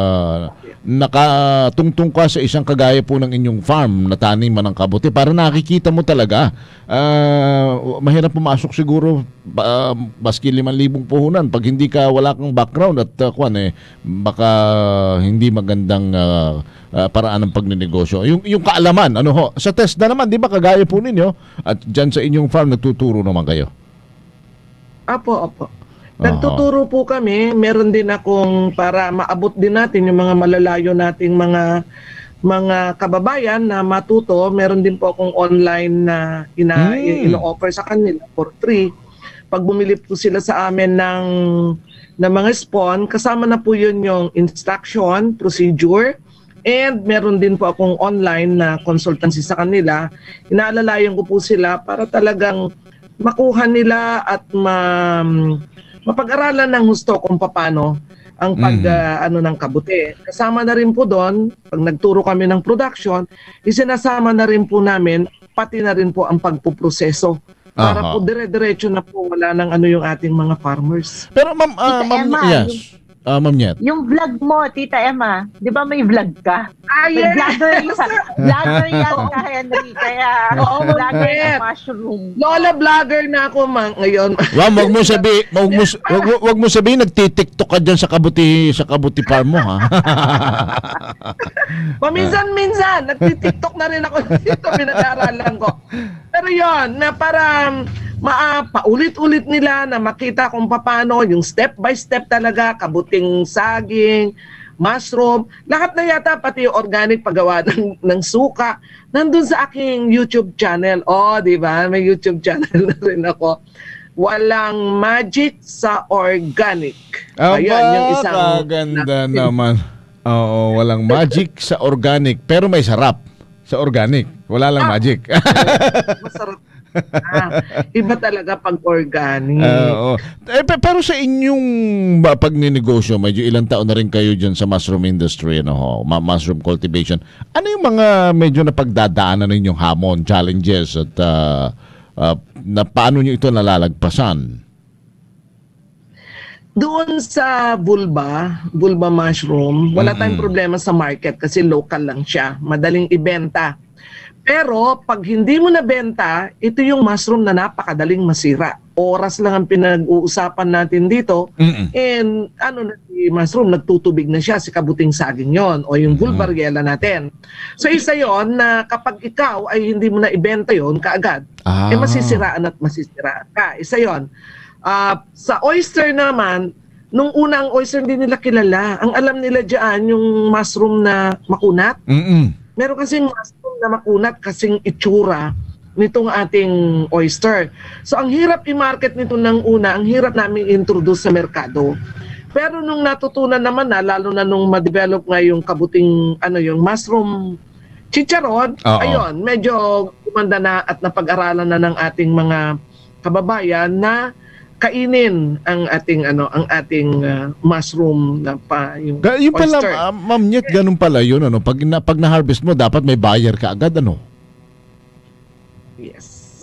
S2: nakatungtong ka sa isang kagaya po ng inyong farm na taniman ng kabuti para nakikita mo talaga. Mahirap pumasok siguro baski 5,000 puhunan pag hindi ka, wala kang background at baka hindi magandang paraan ng pagnenegosyo. Yung kaalaman, sa test na naman, di ba kagaya po ninyo at dyan sa inyong farm nagtuturo naman kayo?
S5: Apo. Nagtuturo po kami, meron din akong para maabot din natin yung mga malalayo nating mga mga kababayan na matuto. Meron din po akong online na ino-offer sa kanila for free. Pag bumili po sila sa amin ng mga SPON, kasama na po yun yung instruction, procedure, and meron din po akong online na consultancy sa kanila. Inaalalayan ko po sila para talagang makuha nila at mapag-aralan ng gusto kung paano ang ng kabuti. Kasama na rin po doon, pag nagturo kami ng production, isinasama na rin po namin, pati na rin po ang pagpuproseso. Para po dire-diretso na po, wala nang yung ating mga farmers.
S2: Pero ma'am, yes. Ma'am Nyet.
S3: Yung vlog mo, Tita Emma, di ba may vlog ka?
S5: Yes!
S3: Vlogger yan ka, Henry. Kaya, vlogger ng mushroom.
S5: Lola vlogger na ako ngayon.
S2: Wag mo sabihin nagti-TikTok ka diyan sa kabuti farm mo, ha.
S5: Paminsan-minsan nagti-TikTok na rin ako dito, pinag-aaralan ko. Pero yon na para paulit-ulit nila na makita kung paano yung step by step talaga, kabuting saging, mushroom, lahat na yata, pati yung organic paggawa ng suka, nandun sa aking YouTube channel. Di ba? May YouTube channel na rin ako. Walang magic sa organic.
S2: Ayan, yung isang kaganda naman. Oo, walang magic sa organic, pero may sarap sa organic. Wala lang magic.
S5: Masarap. Iba talaga pag organic.
S2: Pero sa inyong pagninegosyo, medyo ilang taon na rin kayo dyan sa mushroom industry, mushroom cultivation. Ano yung mga medyo napagdadaanan ninyong hamon, challenges, at na paano nyo ito nalalagpasan?
S5: Doon sa bulba mushroom, wala tayong problema sa market kasi local lang siya. Madaling ibenta. Pero pag hindi mo nabenta, ito yung mushroom na napakadaling masira. Oras lang ang pinag-uusapan natin dito. And si mushroom, nagtutubig na siya, si kabuting saging yon o yung bulbariela natin. So isa yon na kapag ikaw ay hindi mo na ibenta yon kaagad, masisiraan at masisiraan ka. Isa yon. Sa oyster naman, nung unang oyster hindi nila kilala. Ang alam nila dyan, yung mushroom na makunat. Meron kasing mushroom na makunat kasing itsura nitong ating oyster. So ang hirap i-market nito ng una, ang hirap namin introduce sa merkado. Pero nung natutunan naman lalo na nung ma-develop nga yung kabuting, yung mushroom chicharon, ayun, medyo kumanda na at napag-aralan na ng ating mga kababayan na kainin ang ating mushroom na yung
S2: pala,
S5: oyster.
S2: Ma'am Nyet, ganun pala yun, pag na-harvest mo, dapat may buyer ka agad,
S5: Yes.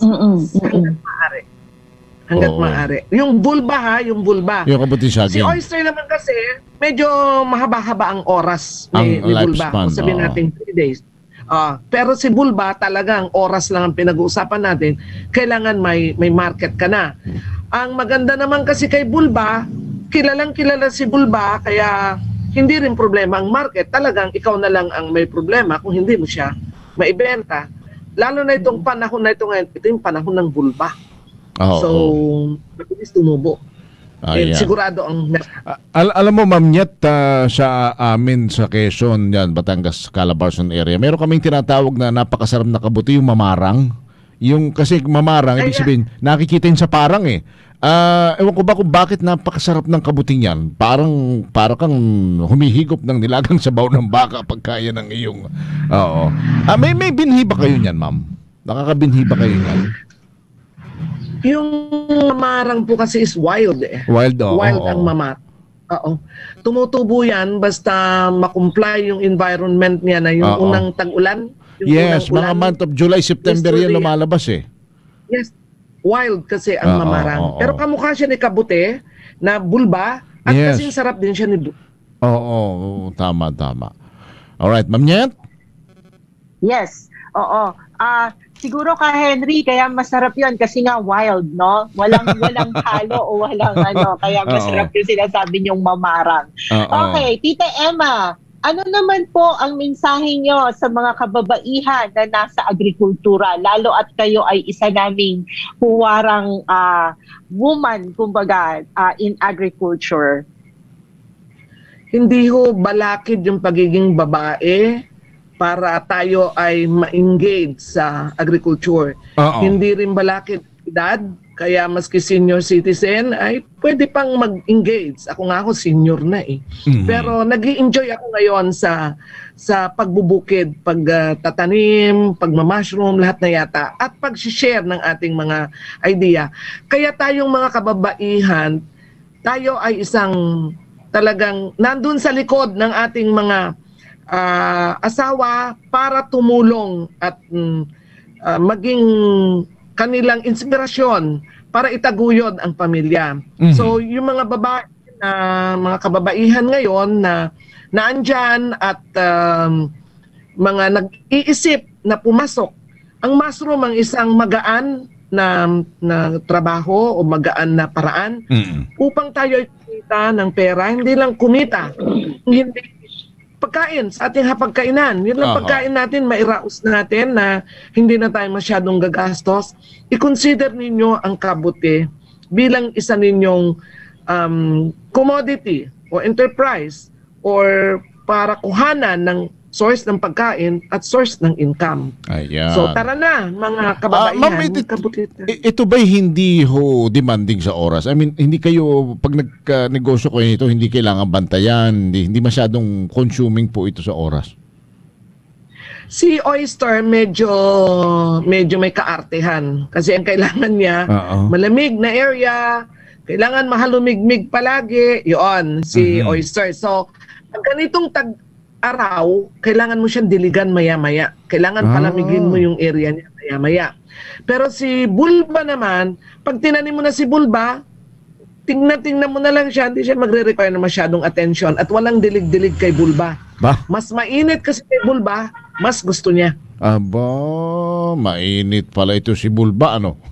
S5: Hanggat maaari. Yung bulba, yung
S2: kabuting saging.
S5: Si oyster naman kasi, medyo mahaba-haba ang oras ni bulba. Kung sabihin natin 3 days. Pero si bulba, talagang oras lang ang pinag-uusapan natin. Kailangan may market ka na. Ang maganda naman kasi kay bulba, kilalang-kilala si bulba, kaya hindi rin problema ang market. Talagang ikaw na lang ang may problema kung hindi mo siya maibenta. Lalo na itong panahon na ito ngayon, ito yung panahon ng bulba. Mabilis tumubo. Sigurado ang
S2: alam mo, Ma'am Nyet, sa amin sa Quezon, yan, Batangas, Calabarzon area, meron kaming tinatawag na napakasarap na kabuti, yung mamarang. Yung kasi mamarang, ibig sabihin, nakikita yun sa parang ewan ko ba kung bakit napakasarap ng kabuting yan. Parang kang humihigop ng nilagang sabaw ng baka pagkaya ng iyong... May binhi ba kayo niyan, ma'am? Nakakabinhi ba kayo niyan?
S5: Yung mamarang po kasi is wild
S2: Wild
S5: ang mamar. Tumutubo yan basta makumply yung environment niya na yung unang tag-ulan.
S2: Yes, mga month of July, September yan lumalabas
S5: Yes, wild kasi ang mamarang. Pero kamukha siya ni kabuti na bulba at kasing sarap din siya ni bulba.
S2: Tama. Alright, Ma'am Nyet?
S3: Yes, siguro ka Henry, kaya masarap 'yon kasi nga wild, no? Walang halo o walang kaya masarap yung sinasabi niyong mamarang. Okay, Tita Emma, ano naman po ang mensahe nyo sa mga kababaihan na nasa agrikultura, lalo at kayo ay isa naming huwarang woman, kumbaga, in agriculture?
S5: Hindi ho balakid yung pagiging babae para tayo ay ma-engage sa agriculture. Hindi rin balakid edad, kaya maski senior citizen ay pwede pang mag-engage. Ako senior na eh. Pero nag-i-enjoy ako ngayon sa pagbubukid, pagtatanim, pagma-mushroom, lahat na yata, at pag-share ng ating mga idea. Kaya tayong mga kababaihan, tayo ay isang talagang nandun sa likod ng ating mga asawa para tumulong at maging kanilang inspirasyon para itaguyod ang pamilya. So yung mga babae mga kababaihan ngayon na naandyan at mga nag-iisip na pumasok, ang mushroom ang isang magaan na trabaho o magaan na paraan upang tayo kumita ng pera, hindi lang kumita, hindi pagkain sa ating hapagkainan. Yun lang pagkain natin, mairaos natin na hindi na tayo masyadong gagastos. I-consider ninyo ang kabuti bilang isa ninyong commodity o enterprise or para kuhanan ng source ng pagkain at source ng income.
S2: Ayan.
S5: So tara na mga kababaihan.
S2: Ito ba'y hindi ho demanding sa oras? I mean, hindi kayo, pag nag-negosyo kayo nito, hindi kailangan bantayan, hindi masyadong consuming po ito sa oras?
S5: Si oyster medyo may kaartehan kasi ang kailangan niya malamig na area, kailangan mahalumigmig palagi, yun si oyster. So pag ganitong araw, kailangan mo siyang diligan maya-maya. Kailangan palamigin mo yung area niya maya-maya. Pero si bulba naman, pag tinanim mo na si bulba, tingnan mo na lang siya, hindi siya magre-require na masyadong attention at walang dilig-dilig kay bulba. Mas mainit kasi kay bulba, mas gusto niya.
S2: Aba, mainit pala ito si bulba, ano?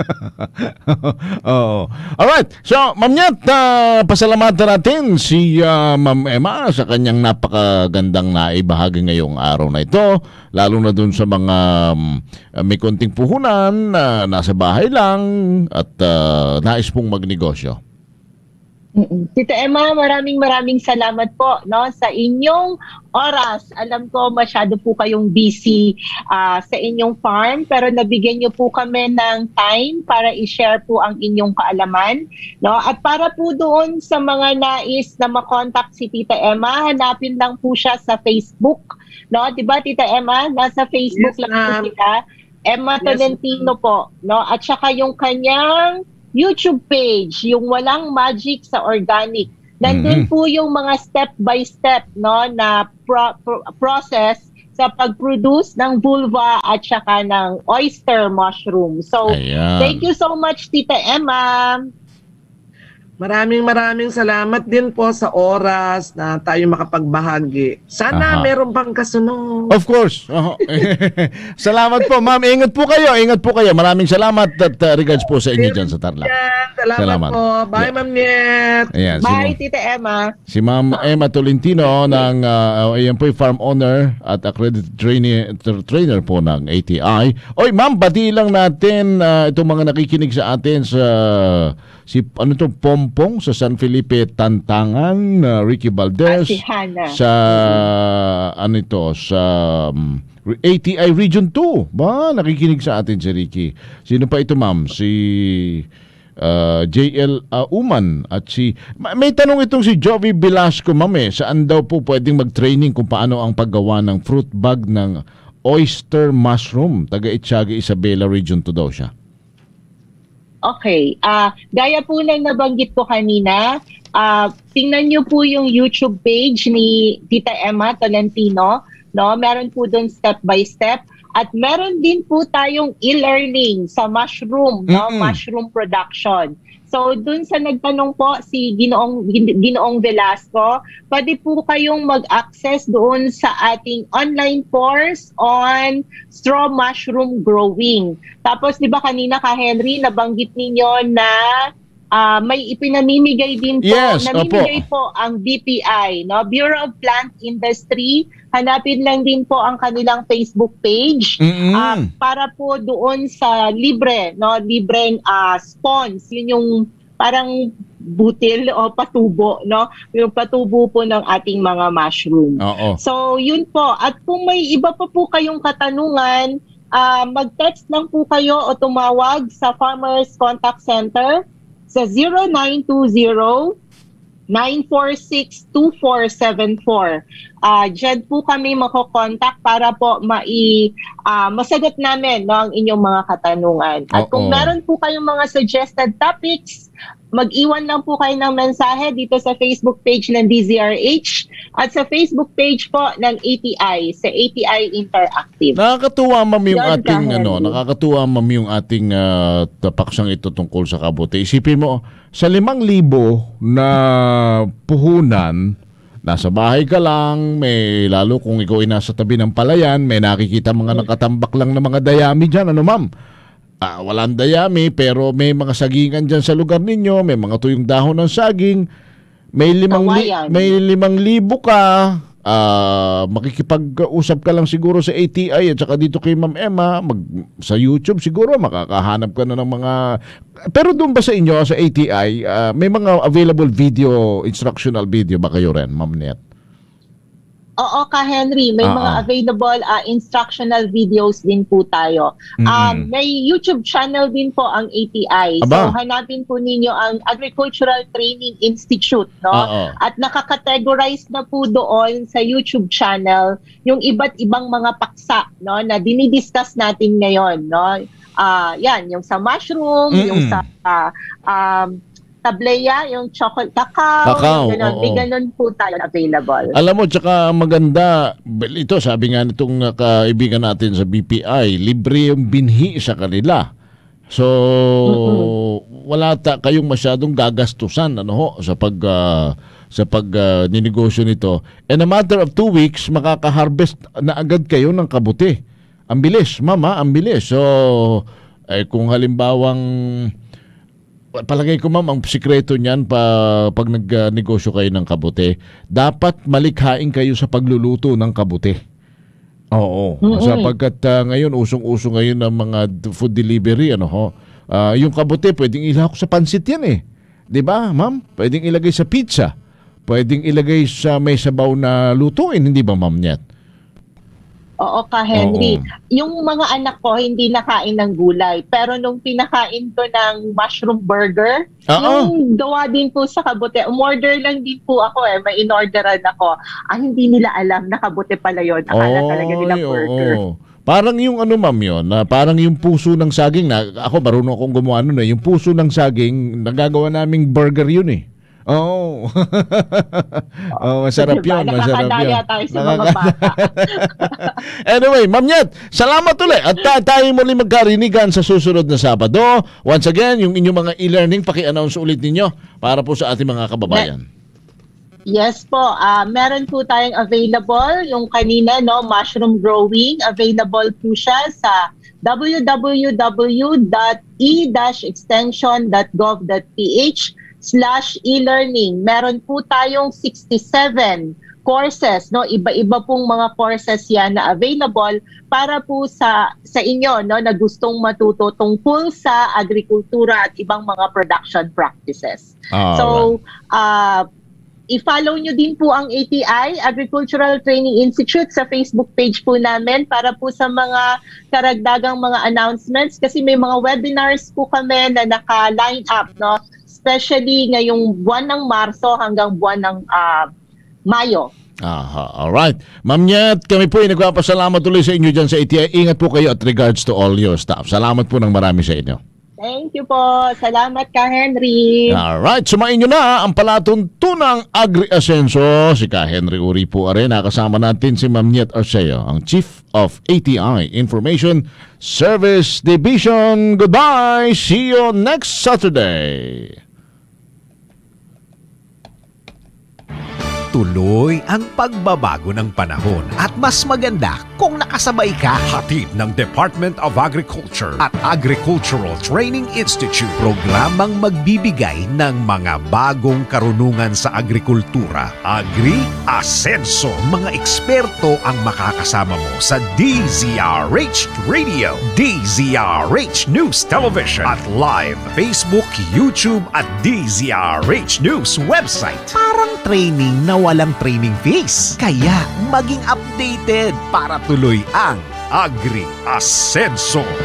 S2: Alright, so Ma'am Nyat, pasalamatan natin si Ma'am Emma sa kanyang napakagandang naibahagi ngayong araw na ito, lalo na dun sa mga may konting puhunan, nasa bahay lang at nais pong magnegosyo.
S3: Tita Emma, maraming salamat po sa inyong oras. Alam ko masyado po kayong busy sa inyong farm, pero nabigyan niyo po kami ng time para i-share po ang inyong kaalaman. At para po doon sa mga nais na makontakt si Tita Emma, hanapin lang po siya sa Facebook. Diba Tita Emma? Nasa Facebook lang po sila. Emma Tolentino po. At saka yung kanyang YouTube page, yung Walang Magic sa Organic. Nandun po yung mga step-by-step na process sa pag-produce ng vulva at saka ng oyster mushroom. So, Thank you so much, Tita Emma.
S5: Maraming salamat din po sa oras na tayo makapagbahagi. Sana meron pang kasunod.
S2: Of course. Salamat po, ma'am. Ingat po kayo. Maraming salamat at regards po sa inyo dyan sa Tarlac.
S5: Salamat po. Bye, Ma'am Nyet.
S3: Bye, Tita Emma.
S2: Si Ma'am Emma Tolentino ng ayan po yung farm owner at accredited trainer po ng ATI. Oy, ma'am, pati lang natin itong mga nakikinig sa atin sa Pompong sa San Felipe Tantangan, Ricky Valdez sa sa ATI Region 2. Nakikinig sa atin si Ricky. Sino pa ito, ma'am? Si JL Uman at may tanong itong si Jovi Velasco, ma'am, saan daw po pwedeng mag-training kung paano ang paggawa ng fruit bag ng oyster mushroom? Taga Itsaga, Isabela Region 2 daw siya.
S3: Okay. Gaya po lang nabanggit ko kanina, tingnan nyo po yung YouTube page ni Tita Emma Tolentino. Meron po doon step by step. At meron din po tayong e-learning sa mushroom, mushroom production. So doon sa nagtanong po si Ginoong Velasco, pwede po kayong mag-access doon sa ating online course on straw mushroom growing. Tapos 'di ba kanina ka Henry nabanggit ninyo na may ipinamimigay din po, namimigay po ang BPI, Bureau of Plant Industry. Hanapin lang din po ang kanilang Facebook page para po doon sa libreng spons. Yun yung parang butil o patubo, no? Yung patubo po ng ating mga mushroom.
S2: Oo.
S3: So, yun po. At kung may iba pa po kayong katanungan, mag-text lang po kayo o tumawag sa Farmers Contact Center sa 0920-946-2474. Diyan po kami makokontak para po masagot namin, no, ang inyong mga katanungan. At kung meron po kayong mga suggested topics, mag-iwan lang po kayo ng mensahe dito sa Facebook page ng DZRH at sa Facebook page po ng ATI, sa ATI Interactive.
S2: Nakakatuwa, ma'am, yung
S3: Yan,
S2: ating
S3: Henry.
S2: nakakatuwa, ma'am, yung ating paksang ito tungkol sa kabote. Isipin mo, sa 5,000 na puhunan, nasa bahay ka lang, may lalo kung ikaw ay nasa tabi ng palayan, may nakikita mga nakatambak lang na mga dayami dyan, ano ma'am? Walang dayami pero may mga sagingan dyan sa lugar ninyo, may mga tuyong dahon ng saging, may 5,000 ka, makikipag-usap ka lang siguro sa ATI at saka dito kay Ma'am Emma, sa YouTube siguro makakahanap ka na ng mga, pero doon ba sa inyo sa ATI, may mga available video, instructional video ba kayo rin, Ma'am Net?
S3: Oo, Ka Henry, may mga available instructional videos din po tayo. May YouTube channel din po ang ATI.
S2: Aba.
S3: So hanapin po ninyo ang Agricultural Training Institute, no? At nakakategorize na po doon sa YouTube channel yung iba't ibang mga paksa, no, na dinidiscuss natin ngayon, no? Yan, yung sa mushroom, yung sa tableya, yung chocolate cacao, may ganun po tayo available.
S2: Alam mo, tsaka maganda, ito sabi nga nitong kaibigan natin sa BPI, libre yung binhi sa kanila. So, wala kayong masyadong gagastusan sa ninegosyo nito. In a matter of 2 weeks, makaka-harvest na agad kayo ng kabuti. Ang bilis, mama, ang bilis. So, kung halimbawang palagay ko, ma'am, ang sikreto niyan pag nagnegosyo kayo ng kabute, dapat malikhain kayo sa pagluluto ng kabute. Oo. Sapagkat ngayon, usong-uso ngayon ng mga food delivery, yung kabute, pwedeng ilahok sa pansit yan eh. Diba, ma'am? Pwedeng ilagay sa pizza. Pwedeng ilagay sa may sabaw na lutuin, hindi ba, ma'am, Net?
S3: Oo, Ka Henry. Yung mga anak ko hindi nakain ng gulay. Pero nung pinakain ko ng mushroom burger, yung gawa din po sa kabute, umorder lang din po ako may inorderan ako. Hindi nila alam na kabute pala yun. Akala talaga nila burger.
S2: Parang yung ma'am yun, parang yung puso ng saging, ako marunong akong gumawa nun yung puso ng saging, nagagawa naming burger yun eh. Masarap yun.
S3: Nakakadaya tayo sa mga bata.
S2: Anyway, Ma'am Nyet, salamat ulit. At tayo muli magkarinigan sa susunod na Sabado. Once again, yung inyong mga e-learning, paki-announce ulit ninyo para po sa ating mga kababayan.
S3: Yes po, meron po tayong available, yung kanina, no, mushroom growing, available po siya sa www.e-extension.gov.ph/e-learning. Meron po tayong 67 courses, no? Iba-iba pong mga courses yan na available para po sa inyo, no, na gustong matuto tungkol sa agrikultura at ibang mga production practices. So, i-follow nyo din po ang ATI, Agricultural Training Institute, sa Facebook page po namin para po sa mga karagdagang mga announcements kasi may mga webinars po kami na naka-line up, no? Especially ngayong buwan ng Marso hanggang buwan ng Mayo.
S2: Alright. Ma'am Nyet, kami po ay nagpapasalamat tuloy sa inyo dyan sa ATI. Ingat po kayo at regards to all your staff. Salamat po ng marami sa inyo.
S3: Thank you po. Salamat, Ka Henry.
S2: Alright, sumain nyo na ang palatuntunang Agri-Asenso. Si Ka Henry Uri po rin. Nakasama natin si Ma'am Nyet Arceo, ang Chief of ATI Information Service Division. Goodbye. See you next Saturday.
S1: tuloy ang pagbabago ng panahon at mas maganda kung nakasabay ka. Hatid ng Department of Agriculture at Agricultural Training Institute, programang magbibigay ng mga bagong karunungan sa agrikultura. Agri-Asenso, mga eksperto ang makakasama mo sa DZRH Radio, DZRH News Television at live Facebook, YouTube at DZRH News website. Parang training na walang training fees. Kaya maging updated para tuloy ang Agri-Asenso.